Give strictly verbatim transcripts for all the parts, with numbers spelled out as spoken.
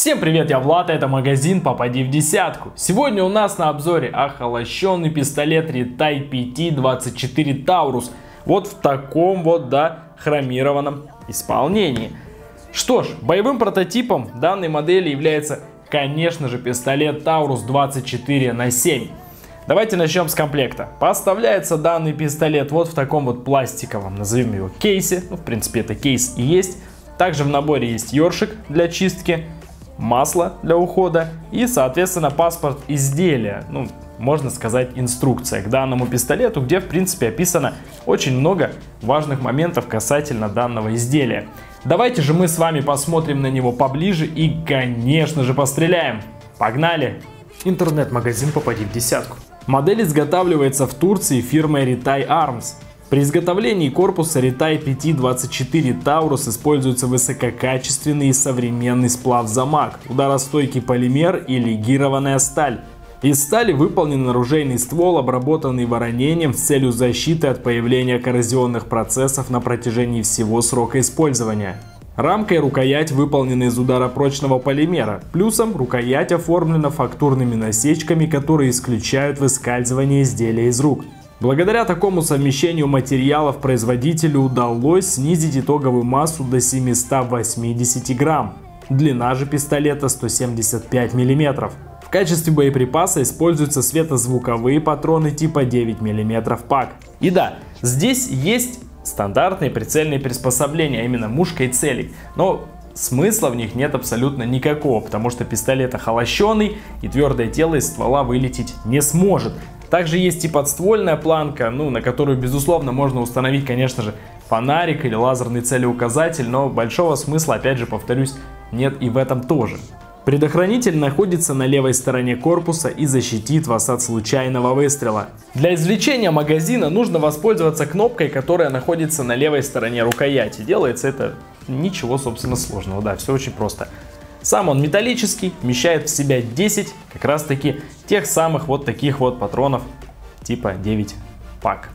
Всем привет, я Влад, это магазин Попади в десятку. Сегодня у нас на обзоре охолощенный пистолет Ретай пи ти двадцать четыре Таурус. Вот в таком вот, да, хромированном исполнении. Что ж, боевым прототипом данной модели является, конечно же, пистолет Таурус двадцать четыре на семь. Давайте начнем с комплекта. Поставляется данный пистолет вот в таком вот пластиковом, назовем его, кейсе. Ну, в принципе, это кейс и есть. Также в наборе есть ёршик для чистки, масло для ухода и, соответственно, паспорт изделия, ну, можно сказать, инструкция к данному пистолету, где, в принципе, описано очень много важных моментов касательно данного изделия. Давайте же мы с вами посмотрим на него поближе и, конечно же, постреляем. Погнали! Интернет-магазин Попади в десятку. Модель изготавливается в Турции фирмой Ретай Arms. При изготовлении корпуса Ретай пи ти двадцать четыре Таурус используется высококачественный и современный сплав-замак, ударостойкий полимер и легированная сталь. Из стали выполнен оружейный ствол, обработанный воронением с целью защиты от появления коррозионных процессов на протяжении всего срока использования. Рамка и рукоять выполнены из ударопрочного полимера, плюсом рукоять оформлена фактурными насечками, которые исключают выскальзывание изделия из рук. Благодаря такому совмещению материалов производителю удалось снизить итоговую массу до семисот восьмидесяти грамм. Длина же пистолета сто семьдесят пять миллиметров. В качестве боеприпаса используются светозвуковые патроны типа девять миллиметров пак. И да, здесь есть стандартные прицельные приспособления, а именно мушка и целик. Но смысла в них нет абсолютно никакого, потому что пистолет охолощенный и твердое тело из ствола вылететь не сможет. Также есть и подствольная планка, ну, на которую, безусловно, можно установить, конечно же, фонарик или лазерный целеуказатель, но большого смысла, опять же, повторюсь, нет и в этом тоже. Предохранитель находится на левой стороне корпуса и защитит вас от случайного выстрела. Для извлечения магазина нужно воспользоваться кнопкой, которая находится на левой стороне рукояти. Делается это ничего, собственно, сложного, да, все очень просто. Сам он металлический, вмещает в себя десять как раз таки тех самых вот таких вот патронов типа девять пак.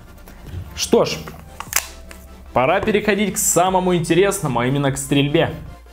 Что ж, пора переходить к самому интересному, а именно к стрельбе.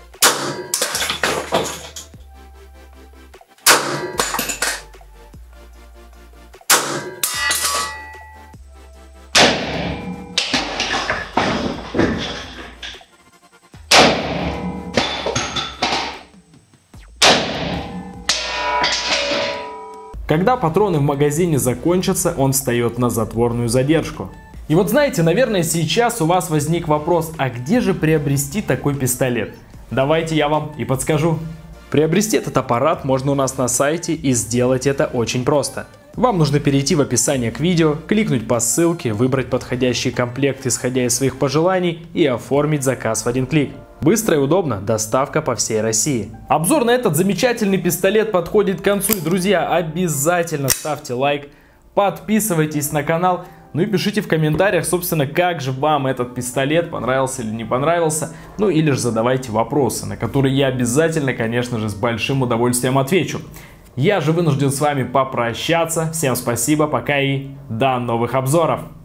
Когда патроны в магазине закончатся, он встает на затворную задержку. И вот знаете, наверное, сейчас у вас возник вопрос, а где же приобрести такой пистолет? Давайте я вам и подскажу. Приобрести этот аппарат можно у нас на сайте, и сделать это очень просто. Вам нужно перейти в описание к видео, кликнуть по ссылке, выбрать подходящий комплект, исходя из своих пожеланий, и оформить заказ в один клик. Быстро и удобно, доставка по всей России. Обзор на этот замечательный пистолет подходит к концу. И, друзья, обязательно ставьте лайк, подписывайтесь на канал, ну и пишите в комментариях, собственно, как же вам этот пистолет, понравился или не понравился. Ну или же задавайте вопросы, на которые я обязательно, конечно же, с большим удовольствием отвечу. Я же вынужден с вами попрощаться. Всем спасибо, пока и до новых обзоров.